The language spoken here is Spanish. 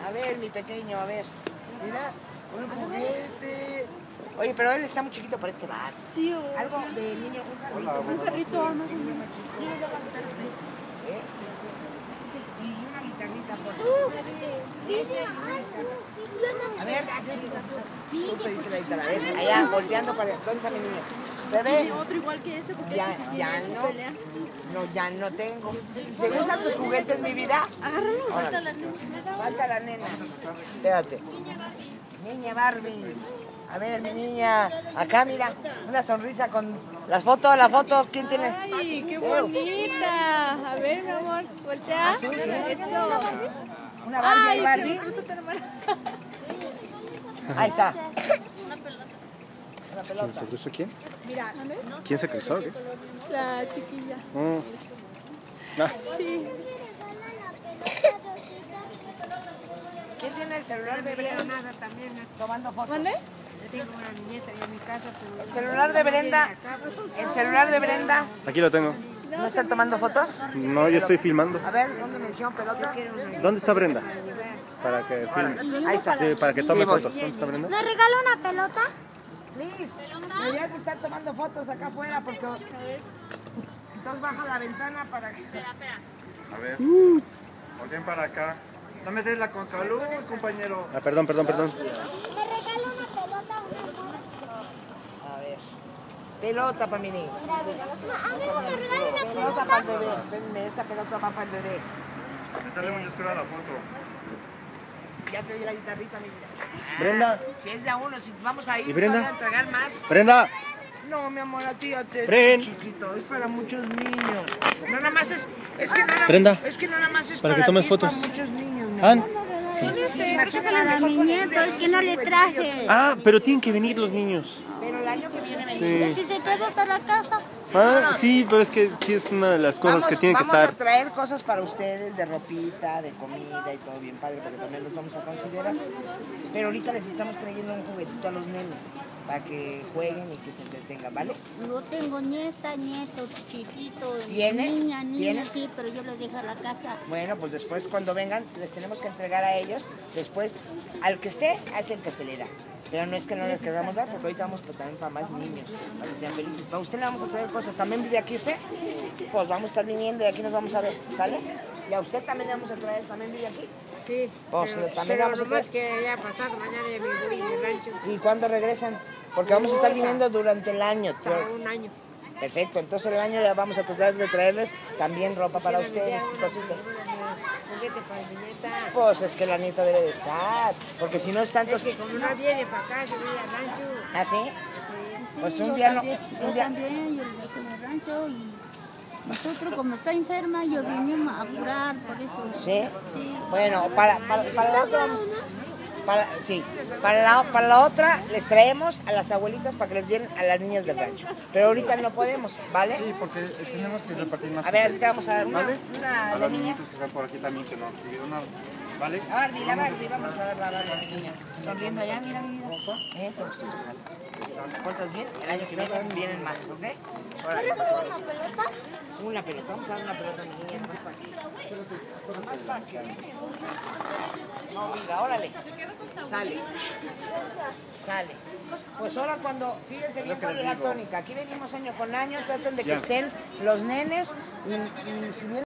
A ver, mi pequeño, a ver. Mira, un juguete. Oye, pero él está muy chiquito para este bar. Sí, Algo de niño, un carrito. un carrito más o menos. Y una guitarrita por A ver, tú pediste la guitarra. A ver, allá, volteando para... ¿Dónde está mi niño? Bebé. Tiene otro igual que este porque Ya, este sí ya tiene no. su pelea. No, ya no tengo. ¿Te gustan tus juguetes, mi vida? Agárralo. Falta la nena. Espérate. Niña Barbie. A ver, mi niña. Acá, mira. Una sonrisa con la foto. ¿Quién tiene? Ay, qué bonita. A ver, mi amor, voltea. Sí, sí. Eso. Una Barbie, Ay, Barbie. Ahí está. Una ¿Quién pelota. se cruzó quién? Mira, ¿Quién se cruzó? ¿Qué? la chiquilla. Ah, Sí. ¿Quién tiene el celular de Brenda? Nada también. Tomando fotos. ¿Mande? Yo tengo una niñeta en mi casa, pero... El celular de Brenda. El celular de Brenda. aquí lo tengo. ¿No están tomando fotos? No, yo estoy filmando. A ver, ¿dónde me dijeron pelota? ¿Dónde está Brenda? Para que filme. Ahí está. Sí, para que tome Sí, voy. fotos. ¿Dónde está Brenda? ¿Me regala una pelota? Liz, deberías de estar tomando fotos acá afuera porque... Entonces baja la ventana para que... A ver, volteen para acá. No me des la contraluz, compañero. Ah, perdón. ¿Me regala una pelota? A ver. Pelota para mi niño. Amigo, me regala una Pelota para el bebé. Espérenme, esta pelota va para el bebé. Me sale muy oscura la foto. Ya te di la guitarrita, mi vida. Brenda. Si es de a uno, si vamos a ir, ¿Y Brenda? voy a entregar más. Brenda. No, mi amor, a ti ya te Bren. chiquito, es para muchos niños. No nada más es que nada, Brenda. es que no nada más es Para para que tomes ti, fotos. es para muchos niños. mi ¿Han? amor. Sí, imagínate a mi nieto, es que no le traje. Ah, pero tienen que venir los niños. Pero el año que viene Sí. ¿Y si se queda hasta la casa? Ah, sí, pero es que sí es una de las cosas que tienen que vamos estar. a traer cosas para ustedes, de ropita, de comida y todo bien padre, porque también los vamos a considerar. Pero ahorita les estamos trayendo un juguetito a los nenes, para que jueguen y que se entretengan, ¿vale? No tengo nieta, nieto, chiquito, ¿Tiene? niña, ¿Tiene? sí, pero yo les dejo a la casa. Bueno, pues después cuando vengan les tenemos que entregar a ellos, después al que esté es el que se le da. Pero no es que no les queramos dar, porque ahorita vamos también para más niños, para que sean felices. Para usted le vamos a traer cosas. ¿También vive aquí usted? Pues vamos a estar viniendo y aquí nos vamos a ver, ¿sale? Y a usted también le vamos a traer, ¿también vive aquí? Sí, Pues también le pero vamos a nomás traer. que ya pasado mañana ya me voy del rancho ¿Y cuándo regresan? Porque vamos a estar viniendo durante el año. para un año. Perfecto, entonces el año ya vamos a tratar de traerles también ropa para ustedes y cositas. Juguete para mi nieta. Pues es que la nieta debe de estar, porque si no es tanto... Es que como no viene para acá, yo voy al rancho. ¿Ah, sí? Pues Sí, un yo día no... también, Un yo día... también, yo le dejo en el rancho y nosotros como está enferma, yo vinimos a curar, por eso. ¿Sí? Sí. Bueno, para la otra vamos... Sí, para la otra les traemos a las abuelitas para que les lleven a las niñas del rancho. Pero ahorita no podemos, ¿vale? Sí, porque tenemos que repartir más. A ver, ahorita vamos a dar una, ¿Vale? una A de los niña. niñitos que están por aquí también que no recibieron nada. ¿Vale? La Barbie, vamos a dar la Barbie a la niña. Sonriendo allá, mira mi vida. ¿Te portas bien? El año que viene vienen más, ¿ok? Órale. Una pelota, vamos a dar una pelota a mi niña, nomás para aquí. Nomás para aquí. No, mira, órale. Sale. Sale. Pues ahora cuando, fíjense bien cuál es la tónica. Aquí venimos año con año, traten de que estén los nenes y si bien